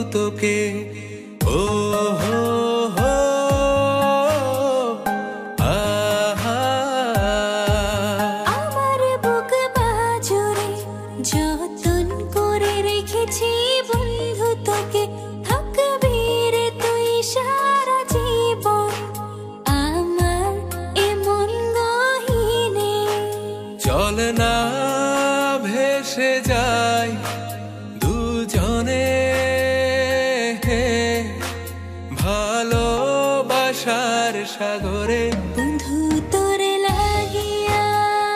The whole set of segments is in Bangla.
তোকে। ও হো হো আহা, আমার বুক বাজুরে যতন করে রেখেছি বন্ধু তোকে, থাকবি রে তুই সারা জীবন আমার এমন গহীনে। চল না ভেসে যাই দুজনে ভালোবাসার সাগরে। বন্ধু তোর লাগিয়া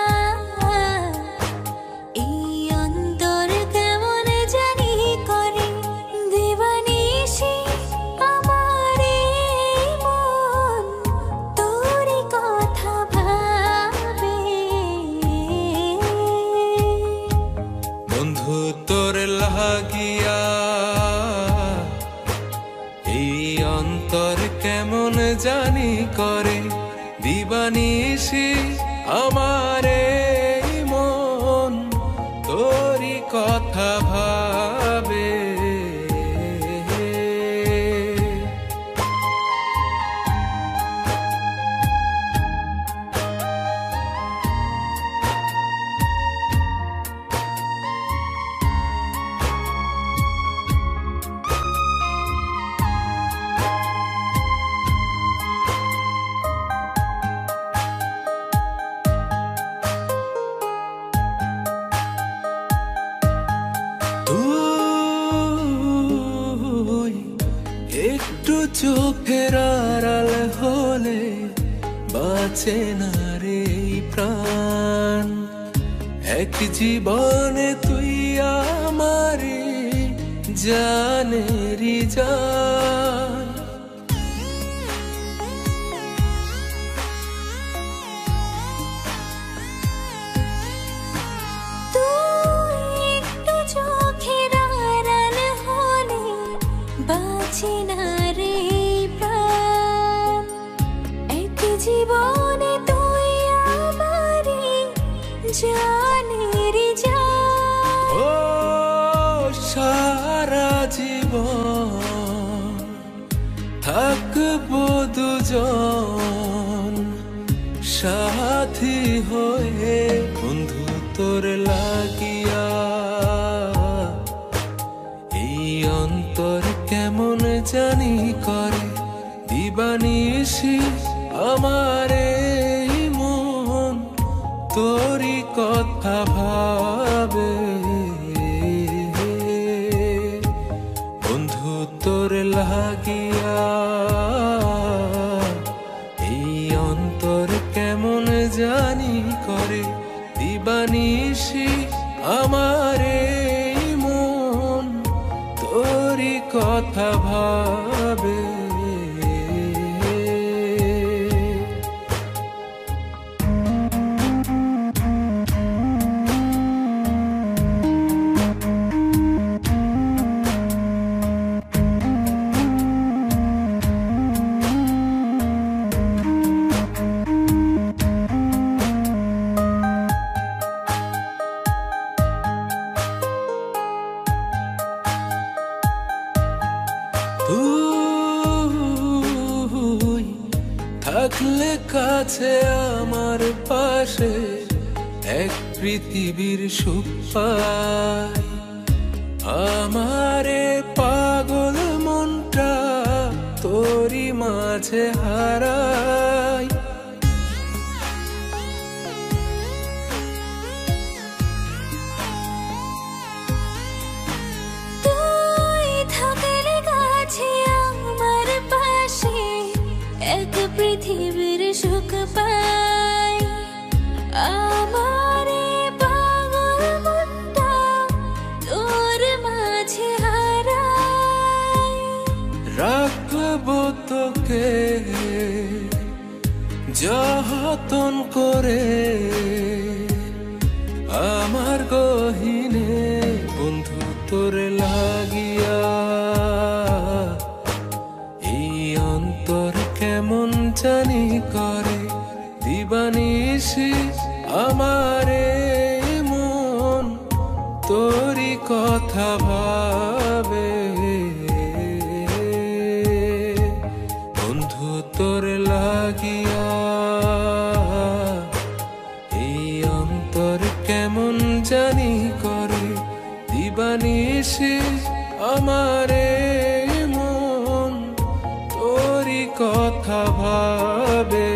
এই অন্তর কেমন জানি করে, দিবানিশি আমার এই মন তোরই কথা ভাবে। বন্ধু তোর লাগিয়া এই অন্তর কেমন জানি করে, দিবানিশি আমার এই মন তোরই কথা ভাবে। তুই একটু চোখের আড়াল হলে বাঁচে না রে এই প্রাণ। এক জীবনে তুই আমারে জানেরি জান। তুই একটু চোখের আড়াল হলে বাঁচে না রে প্রাণ। এক জীবনে তুই আমারে জানের জান। ও সারা জীবন থাকবো দুজন সাথী হয়ে। বন্ধু তোর লাগিয়া এই অন্তর কেমন জানি করে, দিবানিশি আমার এই মন তোরই কথা ভাবে। বন্ধু তোর লাগিয়া এই অন্তর কেমন জানি করে, দিবানিশি আমার এই মন তোরই কথা ভাবে। তুই থাকলে কাছে আমার পাশে এক পৃথিবীর সুখ পাই। আমারে পাগল মনটা তোরই মাঝে হারাই। তুই থাকলে কাছে আমার পাশে এক পৃথিবীর সুখ পাই। আমারে পাগল মনটা তোর মাঝে হারাই। রাখবো তোকে যতন করে আমার গহীনে। বন্ধু তোর লাগিয়া এই অন্তর কেমন জানি করে, দিবানিশি আমার এই মন তোরই কথা ভাবে। দিবানিশি আমারে মন তোরি কথা ভাবে।